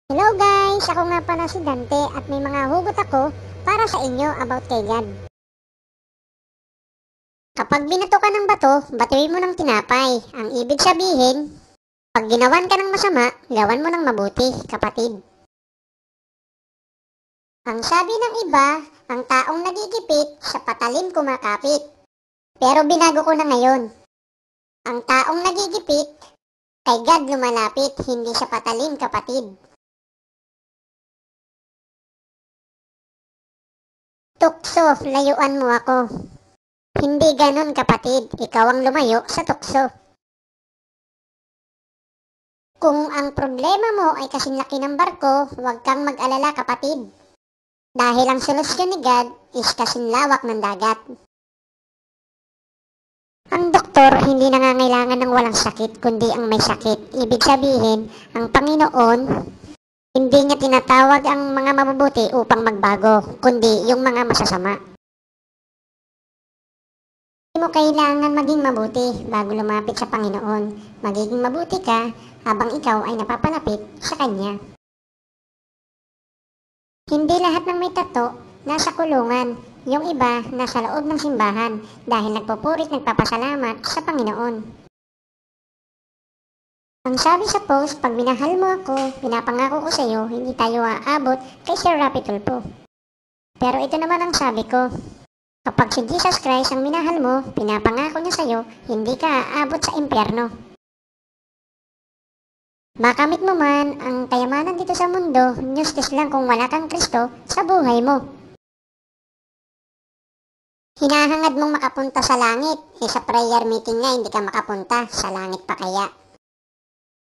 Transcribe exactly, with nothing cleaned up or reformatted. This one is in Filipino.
Hello guys! Ako nga pala si Dante at may mga hugot ako para sa inyo about kay God. Kapag binato ka ng bato, batuin mo ng tinapay. Ang ibig sabihin, pag ginawan ka ng masama, gawan mo ng mabuti, kapatid. Ang sabi ng iba, ang taong nagigipit, sa patalim kumakapit. Pero binago ko na ngayon. Ang taong nagigipit, kay God lumalapit, hindi sa patalim, kapatid. Tukso, layuan mo ako. Hindi ganon, kapatid, ikaw ang lumayo sa tukso. Kung ang problema mo ay kasing laki ng barko, huwag kang mag-alala, kapatid. Dahil ang solusyon ni God is kasing lawak ng dagat. Ang doktor hindi nangangailangan ng walang sakit, kundi ang may sakit. Ibig sabihin, ang Panginoon, hindi niya tinatawag ang mga mabubuti upang magbago, kundi yung mga masasama. Hindi mo kailangan maging mabuti bago lumapit sa Panginoon. Magiging mabuti ka habang ikaw ay napapalapit sa Kanya. Hindi lahat ng may tato nasa kulungan. Yung iba nasa loob ng simbahan dahil nagpupurit nagpapasalamat sa Panginoon. Ang sabi sa post, pag minahal mo ako, pinapangako ko sa iyo, hindi tayo aabot kay Sir Rapi Tulfo. Pero ito naman ang sabi ko. Kapag si Jesus Christ ang minahal mo, pinapangako niya sa iyo, hindi ka aabot sa impyerno. Makamit mo man ang kayamanan dito sa mundo, useless lang kung wala kang Kristo sa buhay mo. Hinahangad mong makapunta sa langit, eh sa prayer meeting nga hindi ka makapunta, sa langit pa kaya?